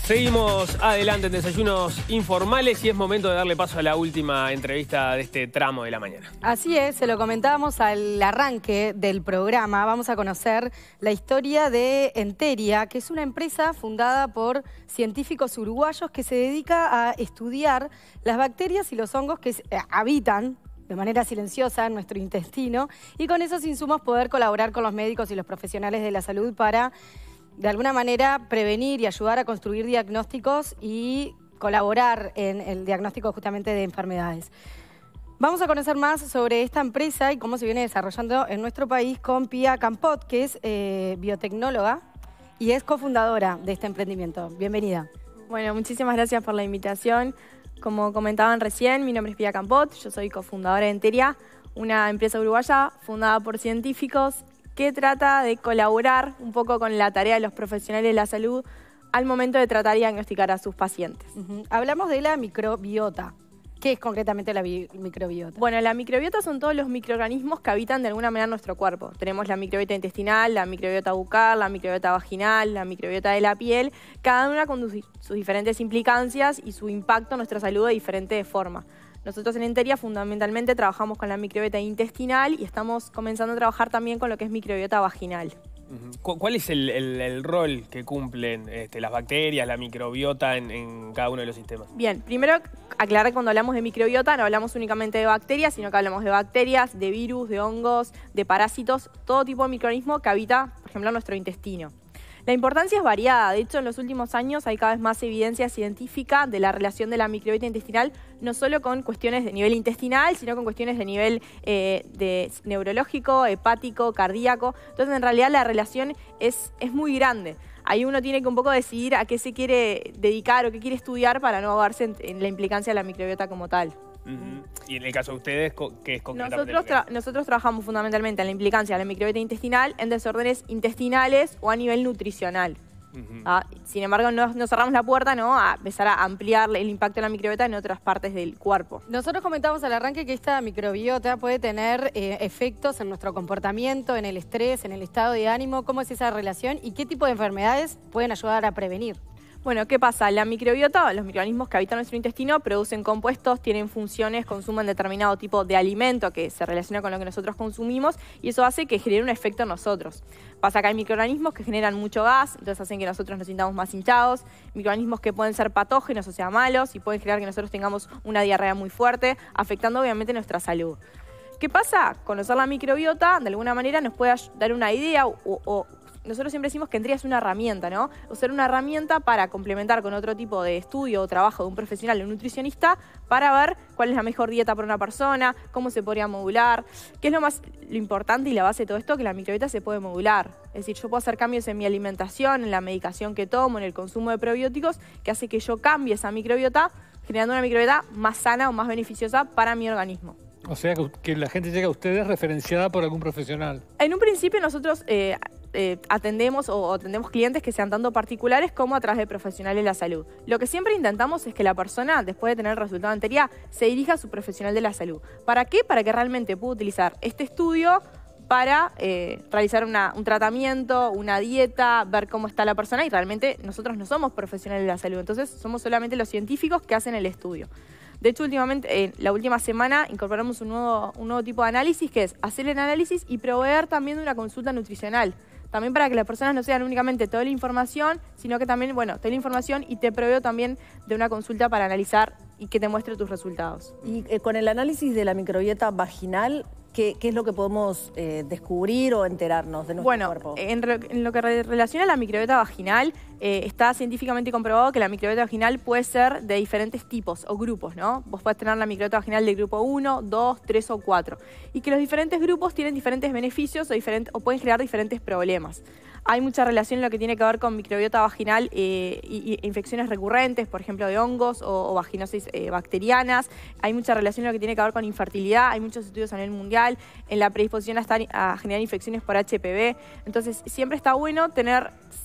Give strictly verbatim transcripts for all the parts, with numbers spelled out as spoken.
Seguimos adelante en Desayunos Informales y es momento de darle paso a la última entrevista de este tramo de la mañana. Así es, se lo comentábamos al arranque del programa. Vamos a conocer la historia de Enteria, que es una empresa fundada por científicos uruguayos que se dedica a estudiar las bacterias y los hongos que habitan de manera silenciosa en nuestro intestino y con esos insumos poder colaborar con los médicos y los profesionales de la salud para de alguna manera prevenir y ayudar a construir diagnósticos y colaborar en el diagnóstico justamente de enfermedades. Vamos a conocer más sobre esta empresa y cómo se viene desarrollando en nuestro país con Pia Campot, que es eh, biotecnóloga y es cofundadora de este emprendimiento. Bienvenida. Bueno, muchísimas gracias por la invitación. Como comentaban recién, mi nombre es Pia Campot, yo soy cofundadora de Enteria, una empresa uruguaya fundada por científicos que trata de colaborar un poco con la tarea de los profesionales de la salud al momento de tratar y diagnosticar a sus pacientes. Uh-huh. Hablamos de la microbiota. ¿Qué es concretamente la microbiota? Bueno, la microbiota son todos los microorganismos que habitan de alguna manera nuestro cuerpo. Tenemos la microbiota intestinal, la microbiota bucal, la microbiota vaginal, la microbiota de la piel, cada una con sus diferentes implicancias y su impacto en nuestra salud de diferente forma. Nosotros en Enteria fundamentalmente trabajamos con la microbiota intestinal y estamos comenzando a trabajar también con lo que es microbiota vaginal. ¿Cuál es el, el, el rol que cumplen este, las bacterias, la microbiota en, en cada uno de los sistemas? Bien, primero aclarar que cuando hablamos de microbiota no hablamos únicamente de bacterias, sino que hablamos de bacterias, de virus, de hongos, de parásitos, todo tipo de microorganismo que habita, por ejemplo, nuestro intestino. La importancia es variada, de hecho en los últimos años hay cada vez más evidencia científica de la relación de la microbiota intestinal, no solo con cuestiones de nivel intestinal, sino con cuestiones de nivel eh, de neurológico, hepático, cardíaco. Entonces en realidad la relación es, es muy grande. Ahí uno tiene que un poco decidir a qué se quiere dedicar o qué quiere estudiar para no ahogarse en, en la implicancia de la microbiota como tal. Uh-huh. Y en el caso de ustedes, ¿qué es concretamente? Nosotros, tra nosotros trabajamos fundamentalmente en la implicancia de la microbiota intestinal en desórdenes intestinales o a nivel nutricional. Uh-huh. ¿Ah? Sin embargo, no, no cerramos la puerta, ¿no?, a empezar a ampliar el impacto de la microbiota en otras partes del cuerpo. Nosotros comentamos al arranque que esta microbiota puede tener eh, efectos en nuestro comportamiento, en el estrés, en el estado de ánimo. ¿Cómo es esa relación y qué tipo de enfermedades pueden ayudar a prevenir? Bueno, ¿qué pasa? La microbiota, los microorganismos que habitan nuestro intestino, producen compuestos, tienen funciones, consumen determinado tipo de alimento que se relaciona con lo que nosotros consumimos y eso hace que genere un efecto en nosotros. Pasa que hay microorganismos que generan mucho gas, entonces hacen que nosotros nos sintamos más hinchados, microorganismos que pueden ser patógenos, o sea, malos, y pueden generar que nosotros tengamos una diarrea muy fuerte, afectando obviamente nuestra salud. ¿Qué pasa? Conocer la microbiota, de alguna manera, nos puede dar una idea o, o nosotros siempre decimos que Enteria es una herramienta, ¿no? Usar una herramienta para complementar con otro tipo de estudio o trabajo de un profesional, de un nutricionista, para ver cuál es la mejor dieta para una persona, cómo se podría modular, qué es lo más lo importante y la base de todo esto, que la microbiota se puede modular. Es decir, yo puedo hacer cambios en mi alimentación, en la medicación que tomo, en el consumo de probióticos, que hace que yo cambie esa microbiota, generando una microbiota más sana o más beneficiosa para mi organismo. O sea, que, que la gente llega a ustedes referenciada por algún profesional. En un principio nosotros eh, eh, atendemos o, o atendemos clientes que sean tanto particulares como a través de profesionales de la salud. Lo que siempre intentamos es que la persona, después de tener el resultado de Enteria, se dirija a su profesional de la salud. ¿Para qué? Para que realmente pueda utilizar este estudio para eh, realizar una, un tratamiento, una dieta, ver cómo está la persona y realmente nosotros no somos profesionales de la salud, entonces somos solamente los científicos que hacen el estudio. De hecho, últimamente, eh, la última semana incorporamos un nuevo, un nuevo tipo de análisis que es hacer el análisis y proveer también de una consulta nutricional. También para que las personas no sean únicamente toda la información, sino que también, bueno, te la información y te proveo también de una consulta para analizar y que te muestre tus resultados. Y eh, con el análisis de la microbiota vaginal, ¿Qué, ¿qué es lo que podemos eh, descubrir o enterarnos de nuestro bueno, cuerpo? Bueno, en, re, en lo que re, relaciona a la microbiota vaginal, eh, está científicamente comprobado que la microbiota vaginal puede ser de diferentes tipos o grupos, ¿no? Vos podés tener la microbiota vaginal de grupo uno, dos, tres o cuatro. Y que los diferentes grupos tienen diferentes beneficios o, diferente, o pueden generar diferentes problemas. Hay mucha relación en lo que tiene que ver con microbiota vaginal eh, y, y infecciones recurrentes, por ejemplo, de hongos o, o vaginosis eh, bacterianas. Hay mucha relación en lo que tiene que ver con infertilidad. Hay muchos estudios a nivel mundial en la predisposición a, estar, a generar infecciones por H P V. Entonces, siempre está bueno tener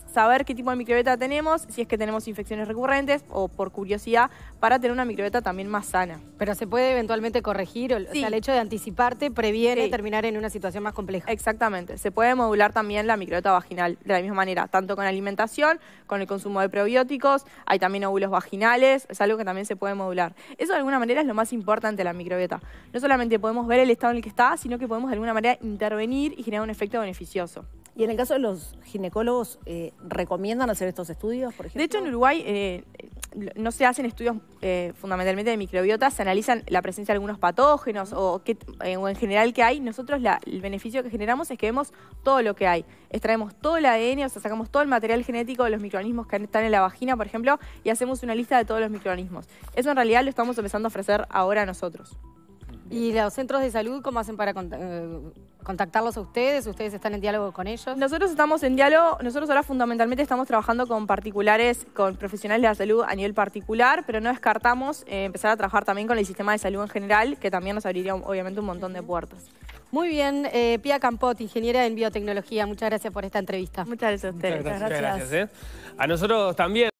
saber qué tipo de microbiota tenemos, si es que tenemos infecciones recurrentes o por curiosidad, para tener una microbiota también más sana. Pero se puede eventualmente corregir, o Sí. sea, el hecho de anticiparte previene Sí. terminar en una situación más compleja. Exactamente. Se puede modular también la microbiota vaginal de la misma manera, tanto con alimentación, con el consumo de probióticos, hay también óvulos vaginales, es algo que también se puede modular. Eso de alguna manera es lo más importante de la microbiota. No solamente podemos ver el estado en el que está, sino que podemos de alguna manera intervenir y generar un efecto beneficioso. Y en el caso de los ginecólogos, eh, ¿recomiendan hacer estos estudios, por ejemplo? De hecho, en Uruguay eh, no se hacen estudios eh, fundamentalmente de microbiota, se analizan la presencia de algunos patógenos o, qué, eh, o en general qué hay. Nosotros la, el beneficio que generamos es que vemos todo lo que hay. Extraemos todo el A D N, o sea, sacamos todo el material genético de los microorganismos que están en la vagina, por ejemplo, y hacemos una lista de todos los microorganismos. Eso en realidad lo estamos empezando a ofrecer ahora nosotros. ¿Y los centros de salud cómo hacen para cont- eh, contactarlos a ustedes? ¿Ustedes están en diálogo con ellos? Nosotros estamos en diálogo, nosotros ahora fundamentalmente estamos trabajando con particulares, con profesionales de la salud a nivel particular, pero no descartamos eh, empezar a trabajar también con el sistema de salud en general, que también nos abriría obviamente un montón de puertas. Muy bien, eh, Pia Campot, ingeniera en biotecnología, muchas gracias por esta entrevista. Muchas gracias a ustedes. Muchas Muchas gracias. ¿eh? A nosotros también.